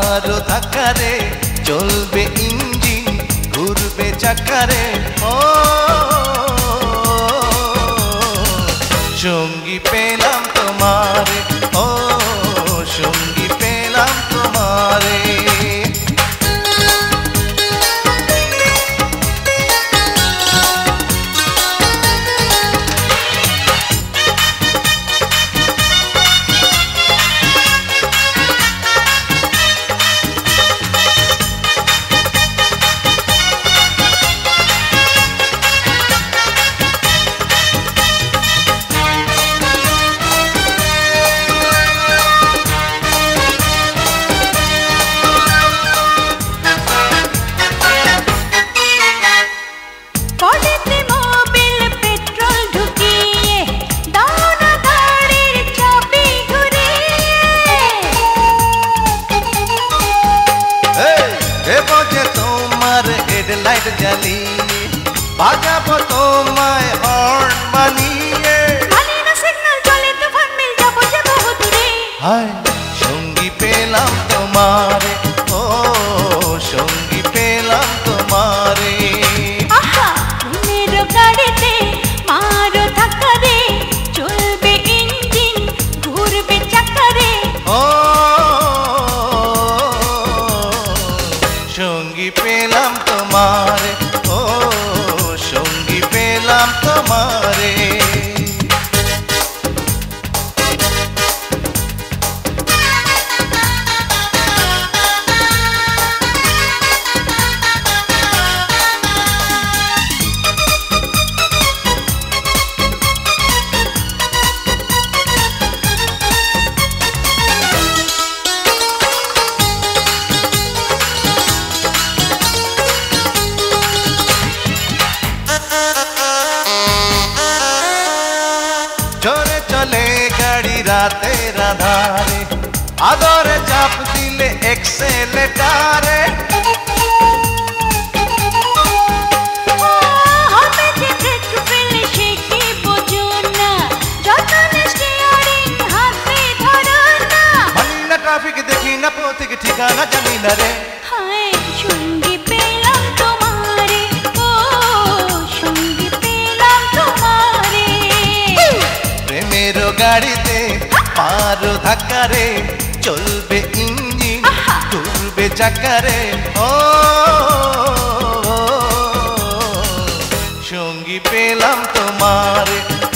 মারো ধাক্কারে চলবে ইঞ্জিন ঘুরবে চাকারে ও সঙ্গী পেলাম তোমারে ও সঙ্গী পেলাম তোমারে লাইট জ্বালিয়ে বাজাবো তোমায় হর্ন বানিয়ে মালিনা সিগন্যাল চলে তুফান মিল যাবো যে বহু দূরে হায় সঙ্গী পেলাম তোমারে ও সঙ্গী পেলাম তোমারে আহা প্রেমের গাড়িতে মারো ধাক্কা রে চলবে ইঞ্জিন ঘুরবে চাকা রে ও সঙ্গী পেলাম তোমারে ও সঙ্গী পেলাম তোমারে জোরে চলে গাড়ি রাতের আধারে আদরে চাপ দিলে এক্সেলেটারে হবে যে ব্রেক ফেলে সে কি বোঝো না যতনে স্টিয়ারিং হাতে ধরো না মানি না ট্রাফিক দেখি না পথিক ঠিকানা জানি না রে হায় সঙ্গী পেলাম তোমারে ও সঙ্গী পেলাম তোমারে প্রেমের গাড়িতে মারো ধাক্কারে চলবে ইঞ্জিন ঘুরবে চাকারে ও সঙ্গী পেলাম তোমারে